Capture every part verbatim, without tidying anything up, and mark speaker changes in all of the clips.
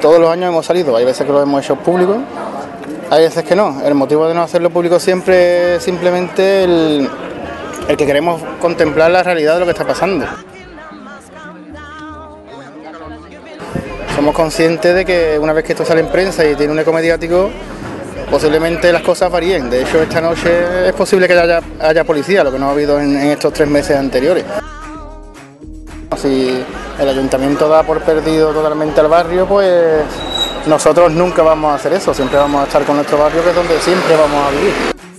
Speaker 1: todos los años hemos salido, hay veces que lo hemos hecho público, hay veces que no. El motivo de no hacerlo público siempre es simplemente el, el que queremos contemplar la realidad de lo que está pasando. Somos conscientes de que una vez que esto sale en prensa y tiene un eco mediático, posiblemente las cosas varíen. De hecho, esta noche es posible que haya, haya policía, lo que no ha habido en, en estos tres meses anteriores. Si el ayuntamiento da por perdido totalmente al barrio, pues nosotros nunca vamos a hacer eso, siempre vamos a estar con nuestro barrio, que es donde siempre vamos a vivir.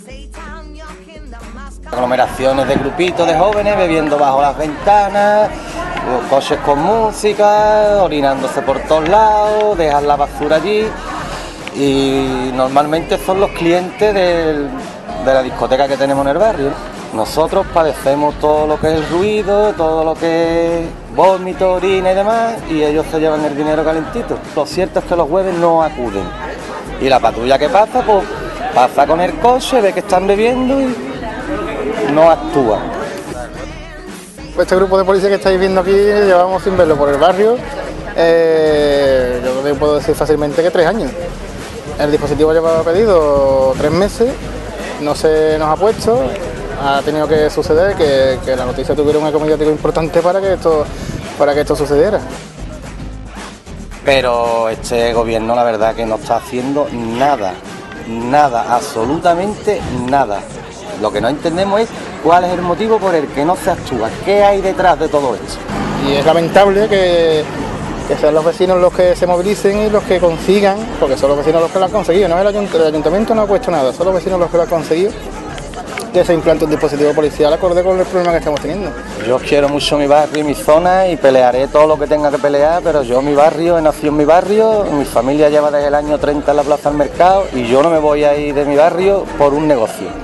Speaker 2: Aglomeraciones de grupitos de jóvenes bebiendo bajo las ventanas, coches con música, orinándose por todos lados, dejan la basura allí, y normalmente son los clientes del, de la discoteca que tenemos en el barrio. Nosotros padecemos todo lo que es el ruido, todo lo que es vómito, orina y demás, y ellos se llevan el dinero calentito. Lo cierto es que los jueves no acuden, y la patrulla que pasa, pues pasa con el coche, ve que están bebiendo y no actúa.
Speaker 1: Este grupo de policía que estáis viendo aquí llevamos sin verlo por el barrio, eh, yo puedo decir fácilmente que tres años. El dispositivo lleva pedido tres meses, no se nos ha puesto, ha tenido que suceder que, que la noticia tuviera un eco mediático importante para que esto, para que esto sucediera.
Speaker 2: Pero este gobierno, la verdad, que no está haciendo nada, nada, absolutamente nada. Lo que no entendemos es cuál es el motivo por el que no se actúa, qué hay detrás de todo esto.
Speaker 1: Y es lamentable que, que sean los vecinos los que se movilicen y los que consigan, porque son los vecinos los que lo han conseguido, no el ayuntamiento, el ayuntamiento no ha puesto nada, son los vecinos los que lo han conseguido, que se implante un dispositivo policial acorde con el problema que estamos teniendo.
Speaker 2: Yo quiero mucho mi barrio y mi zona y pelearé todo lo que tenga que pelear, pero yo mi barrio, he nacido en mi barrio, mi familia lleva desde el año treinta en la Plaza del Mercado y yo no me voy a ir de mi barrio por un negocio.